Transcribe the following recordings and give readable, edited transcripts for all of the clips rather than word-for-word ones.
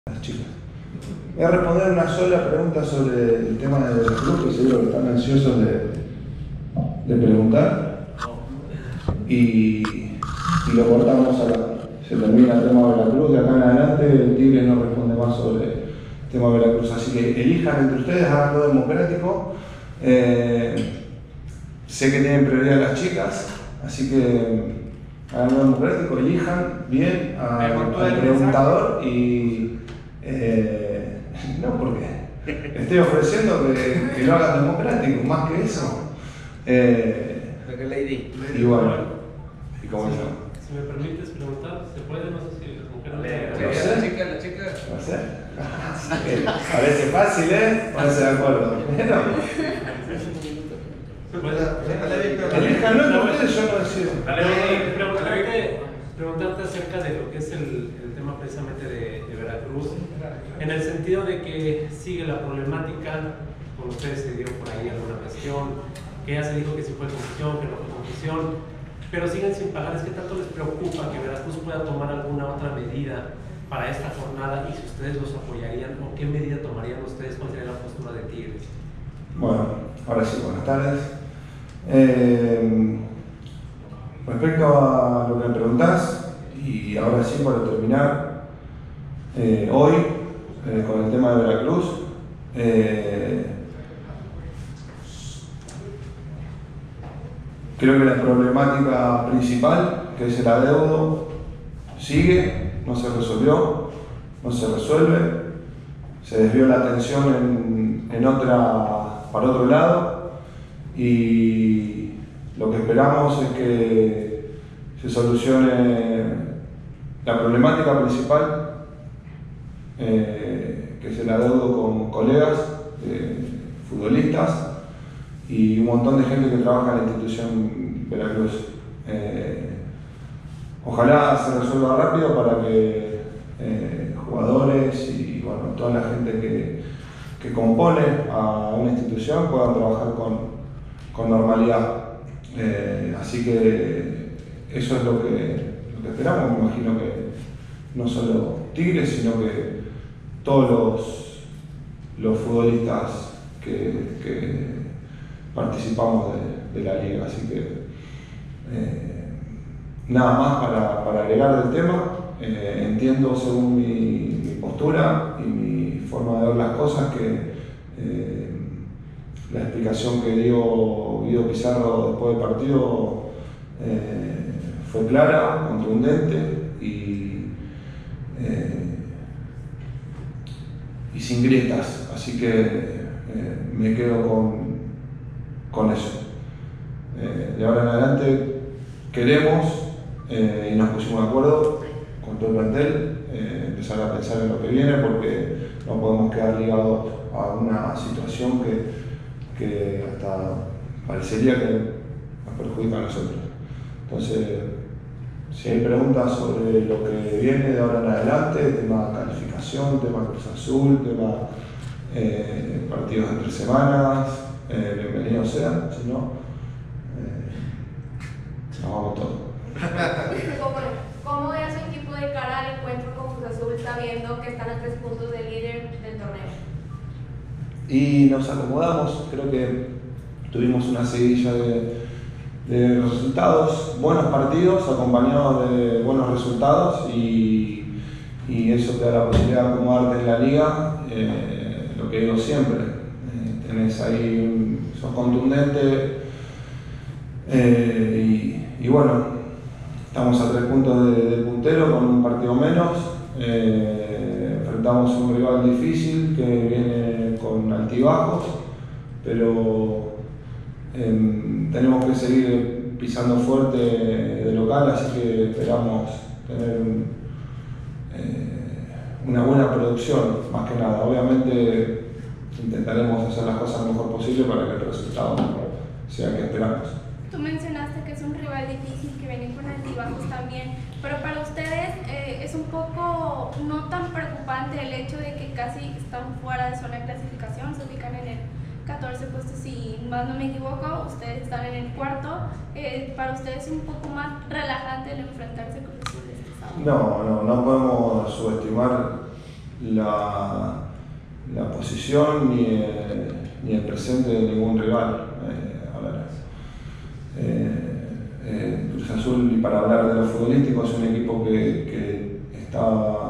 las chicas. Voy a responder una sola pregunta sobre el tema de los clubes, que seguro que están ansiosos de preguntar. Y lo cortamos acá. Se termina el tema de Veracruz. De acá en adelante el Tigre no responde más sobre el tema de Veracruz. Así que elijan entre ustedes, hagan lo democrático. Sé que tienen prioridad las chicas, así que hagan lo democrático, elijan bien al preguntador y no, porque estoy ofreciendo que lo hagan democrático, más que eso. Y bueno, ¿y cómo se llama? Si me permites preguntar, ¿se puede? No sé si las mujeres... La chica. No sé. Parece fácil, Pónganse de acuerdo. Elíjanlo entre ustedes, yo no decido. Preguntarte acerca de lo que es el tema precisamente de Veracruz, en el sentido de que sigue la problemática, con ustedes se dio por ahí alguna cuestión, que ya se dijo que sí fue confusión, que no fue confusión, pero siguen sin pagar. ¿Es que tanto les preocupa que Veracruz pueda tomar alguna otra medida para esta jornada y si ustedes los apoyarían o qué medida tomarían ustedes? ¿Cuál sería la postura de Tigres? Bueno, ahora sí, buenas tardes. Respecto a lo que me preguntás, y ahora sí para terminar, hoy con el tema de Veracruz, creo que la problemática principal, que es el adeudo, sigue, no se resolvió, no se resuelve, se desvió la atención para otro lado, y lo que esperamos es que se solucione la problemática principal, que es el adeudo con colegas, futbolistas y un montón de gente que trabaja en la institución Veracruz. Ojalá se resuelva rápido para que jugadores y bueno, toda la gente que compone a una institución puedan trabajar con normalidad. Así que eso es lo que esperamos. Me imagino que no solo Tigres, sino que todos los futbolistas que participamos de la liga. Así que nada más para agregar del tema. Entiendo según mi postura y mi forma de ver las cosas que la explicación que dio Guido Pizarro después del partido fue clara, contundente y sin grietas, así que me quedo con eso. De ahora en adelante queremos, y nos pusimos de acuerdo con todo el plantel, empezar a pensar en lo que viene, porque no podemos quedar ligados a una situación que hasta parecería que nos perjudica a nosotros. Entonces, si hay preguntas sobre lo que viene de ahora en adelante, tema calificación, tema Cruz Azul, tema partidos entre semanas, bienvenidos sean, si no, nos vamos todos. ¿Cómo ve a su equipo de cara al encuentro con Cruz Azul, sabiendo que están a 3 puntos del líder del torneo? Y nos acomodamos, creo que tuvimos una seguidilla de resultados, buenos partidos acompañados de buenos resultados y eso te da la posibilidad de acomodarte en la liga. Lo que digo siempre, tenés ahí, sos contundente y bueno, estamos a 3 puntos del puntero con un partido menos. Enfrentamos un rival difícil que viene con altibajos, pero tenemos que seguir pisando fuerte de local, así que esperamos tener una buena producción, más que nada. Obviamente intentaremos hacer las cosas lo mejor posible para que el resultado sea el que esperamos. Tú mencionaste que es un rival difícil, que viene con altibajos también, pero para ustedes es un poco no tan preocupante el hecho de que casi están fuera de zona de clasificación, se ubican en el 14 puesto, si más no me equivoco, ustedes están en el 4. Para ustedes es un poco más relajante el enfrentarse con Cruz Azul este sábado. No podemos subestimar la posición ni el presente de ningún rival. Cruz Azul, y para hablar de lo futbolístico, es un equipo que está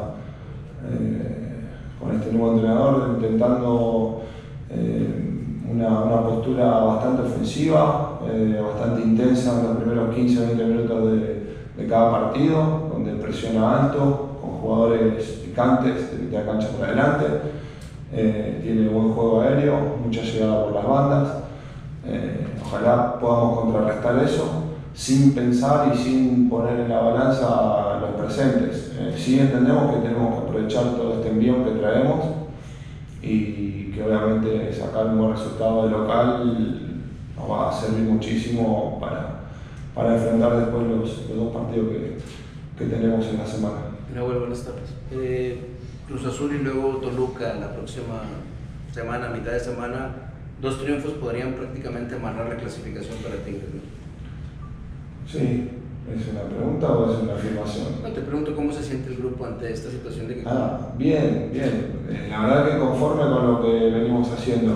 con este nuevo entrenador intentando una postura bastante ofensiva, bastante intensa en los primeros 15 o 20 minutos de cada partido, donde presiona alto, con jugadores picantes de mitad de cancha por adelante. Tiene buen juego aéreo, mucha llegada por las bandas. Ojalá podamos contrarrestar eso sin pensar y sin poner en la balanza los presentes. Sí entendemos que tenemos que aprovechar todo este envión que traemos y que obviamente sacar un buen resultado de local nos va a servir muchísimo para enfrentar después los dos partidos que tenemos en la semana. Nahuel, buenas tardes. Cruz Azul y luego Toluca la próxima semana, mitad de semana, 2 triunfos podrían prácticamente amarrar la clasificación para Tigres, ¿no? Sí, ¿es una pregunta o es una afirmación? No, te pregunto cómo se siente el grupo ante esta situación de que... Bien. La verdad que conforme con lo que venimos haciendo.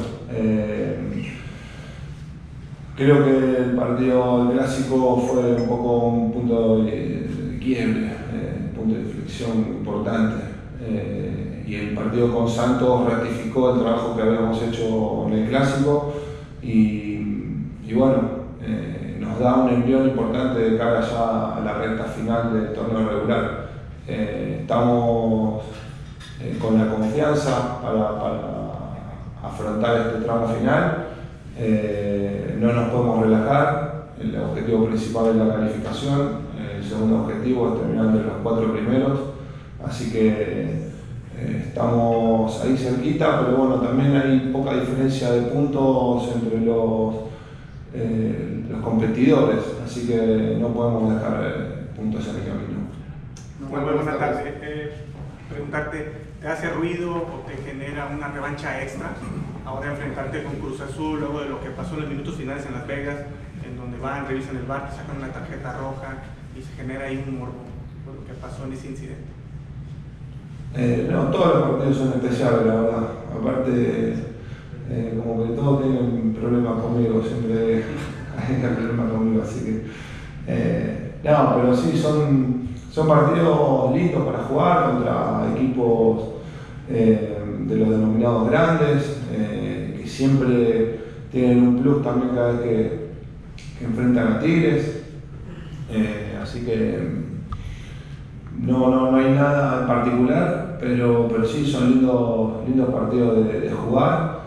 Creo que el partido clásico fue un poco un punto de quiebre, un punto de inflexión importante. Y el partido con Santos ratificó el trabajo que habíamos hecho en el clásico y bueno, nos da un envión importante de cara ya a la recta final del torneo regular. Estamos con la confianza para afrontar este tramo final. No nos podemos relajar. El objetivo principal es la calificación. El segundo objetivo es terminar entre los 4 primeros. Así que estamos ahí cerquita, pero bueno, también hay poca diferencia de puntos entre los competidores, así que no podemos dejar puntos en el camino. Bueno, buenas tardes. Preguntarte, ¿te hace ruido o te genera una revancha extra ahora enfrentarte con Cruz Azul luego de lo que pasó en los minutos finales en Las Vegas, en donde van, revisan el VAR, te sacan una tarjeta roja y se genera ahí un morbo por lo que pasó en ese incidente? No, todos los partidos son especiales, la verdad. Aparte, como que todos tienen problemas conmigo, siempre hay problemas conmigo, así que... no, pero sí, son partidos lindos para jugar contra equipos de los denominados grandes, que siempre tienen un plus también cada vez que enfrentan a Tigres. Así que no hay nada en particular, pero sí son lindos partidos de jugar.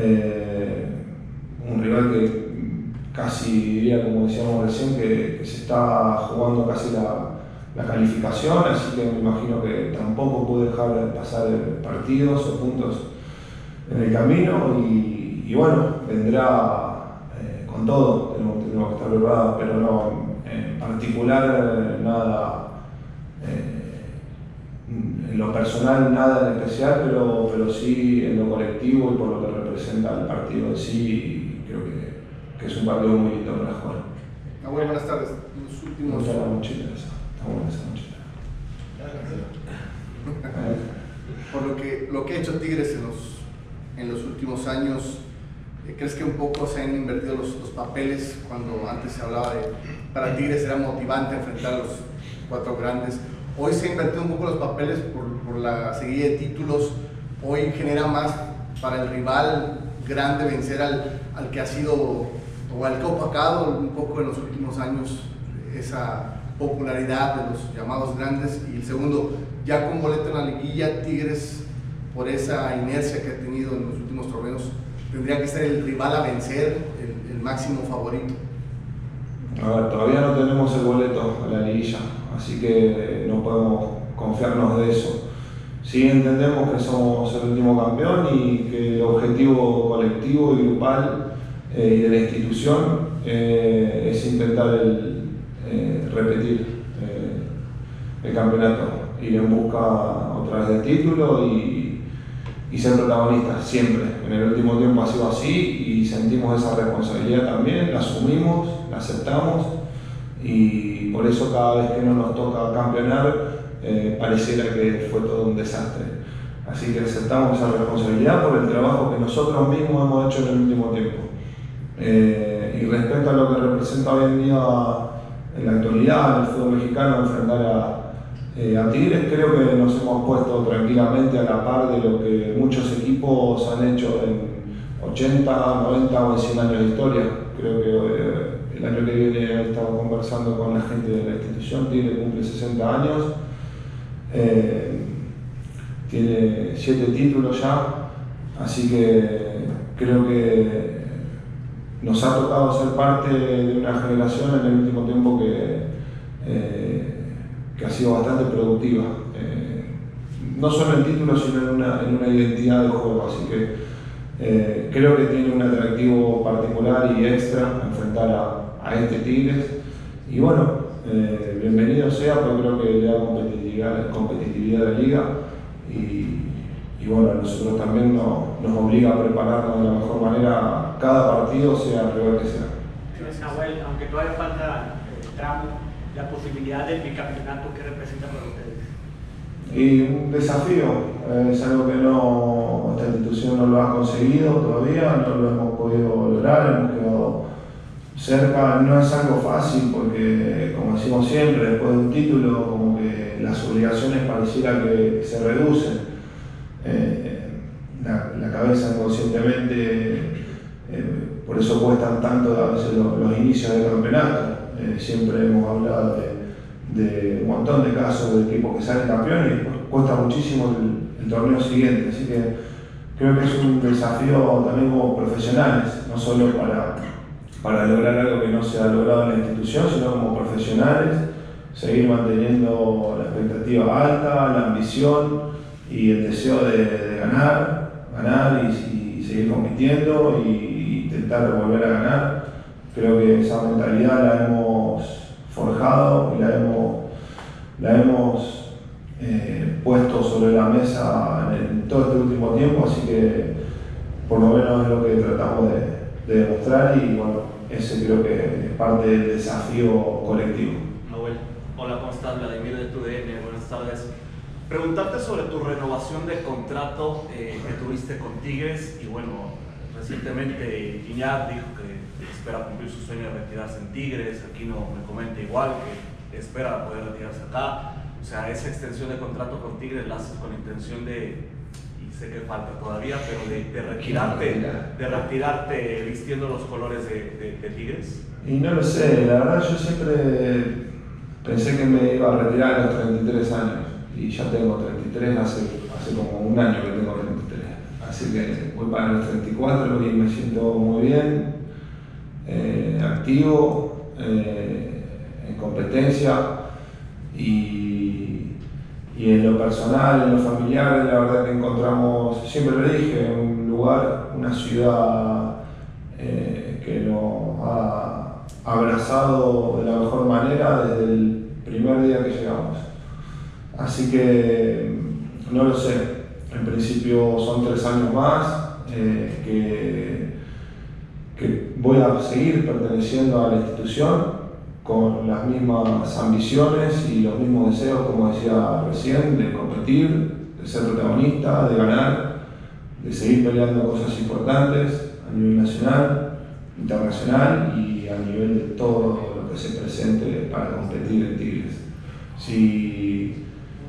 Un rival que casi diría, como decíamos recién, que se está jugando casi la calificación, así que me imagino que tampoco puede dejar de pasar partidos o puntos en el camino y bueno, vendrá con todo, tenemos que estar preparados, pero no, en particular nada. En lo personal nada en especial, pero sí en lo colectivo y por lo que representa el partido en sí, creo que es un partido muy lindo para jugar. Buenas tardes. Los últimos... Está buena esa mochila. Por lo que ha hecho Tigres en los últimos años, ¿crees que un poco se han invertido los papeles cuando antes se hablaba de para Tigres era motivante enfrentar a los 4 grandes? Hoy se han invertido un poco los papeles por la seguida de títulos. Hoy genera más para el rival grande vencer al que ha sido o al que ha opacado un poco en los últimos años esa popularidad de los llamados grandes. Y el segundo, ya con boleto en la liguilla, Tigres, por esa inercia que ha tenido en los últimos torneos, tendría que ser el rival a vencer, el máximo favorito. A ver, todavía no tenemos el boleto a la liguilla, así que no podemos confiarnos de eso. Sí entendemos que somos el último campeón y que el objetivo colectivo y grupal y de la institución es intentar repetir el campeonato, ir en busca otra vez del título y ser protagonistas siempre. En el último tiempo ha sido así y sentimos esa responsabilidad también, la asumimos, la aceptamos y por eso cada vez que no nos toca campeonar pareciera que fue todo un desastre. Así que aceptamos esa responsabilidad por el trabajo que nosotros mismos hemos hecho en el último tiempo. Y respecto a lo que representa hoy en día en la actualidad en el fútbol mexicano enfrentar a Tigres, creo que nos hemos puesto tranquilamente a la par de lo que muchos equipos han hecho en 80, 90 o en 100 años de historia. Creo que el año que viene he estado conversando con la gente de la institución. Tigres cumple 60 años, tiene 7 títulos ya, así que creo que nos ha tocado ser parte de una generación en el último tiempo que ha sido bastante productiva, no solo en títulos sino en una identidad de juego, así que creo que tiene un atractivo particular y extra enfrentar a este Tigres, y bueno, bienvenido sea, pero creo que le da competitividad a la liga, y bueno, a nosotros también nos obliga a prepararnos de la mejor manera cada partido, sea el rival que sea. Nahuel, aunque todavía falta el tramo, la posibilidad del bicampeonato, ¿qué representa para ustedes? Y un desafío, es algo que esta institución no lo ha conseguido todavía, no lo hemos podido lograr, hemos quedado cerca. No es algo fácil porque, como decimos siempre, después de un título como que las obligaciones pareciera que se reducen. La cabeza inconscientemente, por eso cuestan tanto a veces los inicios del campeonato. Siempre hemos hablado de un montón de casos de equipos que salen campeones y después cuesta muchísimo el torneo siguiente, así que creo que es un desafío también como profesionales, no solo para lograr algo que no se ha logrado en la institución, sino como profesionales, seguir manteniendo la expectativa alta, la ambición y el deseo de ganar y seguir compitiendo y intentar volver a ganar. Creo que esa mentalidad la hemos forjado y la hemos puesto sobre la mesa en todo este último tiempo, así que por lo menos es lo que tratamos de demostrar, y bueno, ese creo que es parte del desafío colectivo. Nahuel, hola, ¿cómo estás? Vladimir de TUDN, buenas tardes. Preguntarte sobre tu renovación de contrato que tuviste con Tigres, y bueno, recientemente Guiñac dijo que espera cumplir su sueño de retirarse en Tigres. Aquino me comenta igual que espera poder retirarse acá. O sea, esa extensión de contrato con Tigres la haces con intención de, y sé que falta todavía, pero de retirarte vistiendo los colores de Tigres. Y no lo sé, la verdad yo siempre pensé que me iba a retirar a los 33 años. Y ya tengo 33, hace como un año que tengo 33. Así que voy para los 34 y me siento muy bien, activo, en competencia, y en lo personal, en lo familiar, la verdad que encontramos, siempre lo dije, un lugar, una ciudad que nos ha abrazado de la mejor manera desde el primer día que llegamos. Así que no lo sé, en principio son 3 años más que voy a seguir perteneciendo a la institución con las mismas ambiciones y los mismos deseos, como decía recién, de competir, de ser protagonista, de ganar, de seguir peleando cosas importantes a nivel nacional, internacional y a nivel de todo lo que se presente para competir en Tigres. Si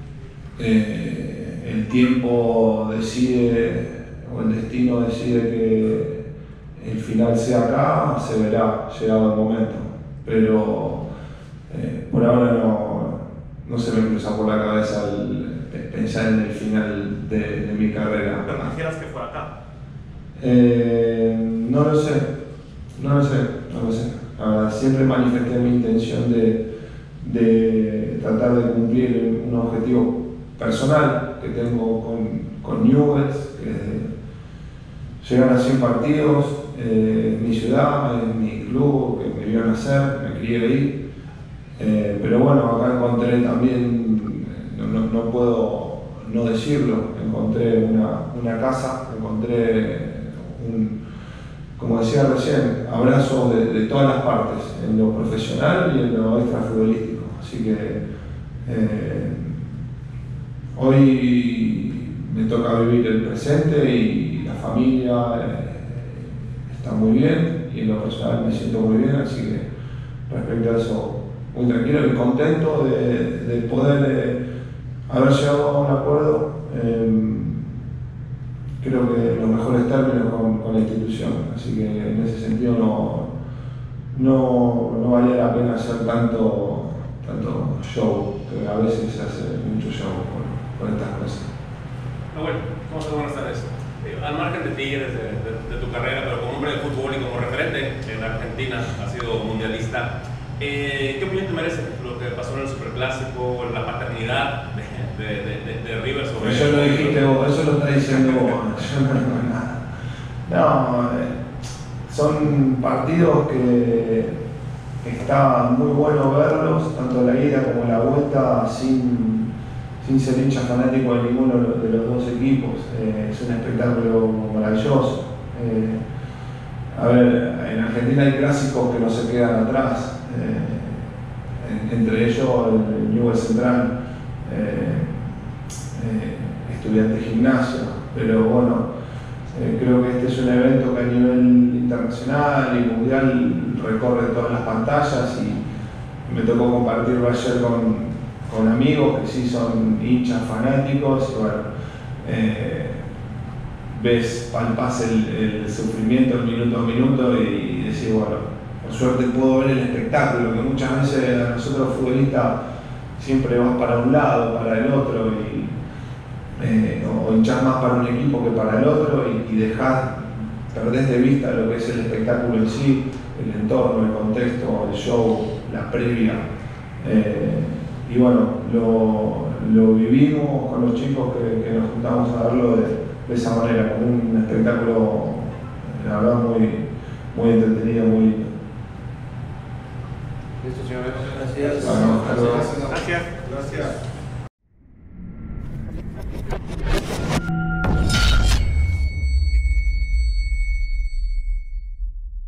el tiempo decide o el destino decide que el final sea acá, se verá llegado el momento, pero por ahora no se me cruza por la cabeza pensar en el final de mi carrera. ¿Pero quisieras que fuera acá? No lo sé. La verdad, siempre manifesté mi intención de tratar de cumplir un objetivo personal que tengo con Newell's, que llegan a 100 partidos, mi ciudad, mi club, que me vio nacer, me crié ahí, pero bueno, acá encontré también, no puedo no decirlo, encontré una casa, encontré como decía recién, abrazos de todas las partes, en lo profesional y en lo extrafutbolístico, así que hoy me toca vivir el presente y la familia está muy bien, y en lo personal me siento muy bien, así que respecto a eso, muy tranquilo y contento de poder haber llegado a un acuerdo, creo que en los mejores términos con la institución, así que en ese sentido no valía la pena hacer tanto show, que a veces se hace mucho show con estas cosas. Bueno, ¿cómo estás? Buenas tardes. Al margen de Tigres, de tu carrera, pero como hombre de fútbol y como referente en Argentina, has sido mundialista. ¿Qué opinión te merece lo que pasó en el Superclásico, la paternidad de River sobre eso lo dijiste vos, eso lo está diciendo vos, yo no digo nada. No, son partidos que está muy bueno verlos, tanto la ida como la vuelta, sin ser hincha fanático de ninguno de los dos equipos. Es un espectáculo maravilloso. A ver, en Argentina hay clásicos que no se quedan atrás, entre ellos el Newell's Central, Estudiantes Gimnasia, pero bueno, creo que este es un evento que a nivel internacional y mundial recorre todas las pantallas, y me tocó compartirlo ayer con amigos que sí son hinchas fanáticos, y bueno, palpás el sufrimiento minuto a minuto y decís, bueno, por suerte puedo ver el espectáculo, que muchas veces a nosotros futbolistas siempre vas para un lado, para el otro, o hinchás más para un equipo que para el otro, y perdés de vista lo que es el espectáculo en sí, el entorno, el contexto, el show, la previa. Y bueno, lo vivimos con los chicos que nos juntamos a verlo de esa manera, como un espectáculo, la verdad, muy entretenido, muy lindo. Listo, señor. Gracias. Gracias.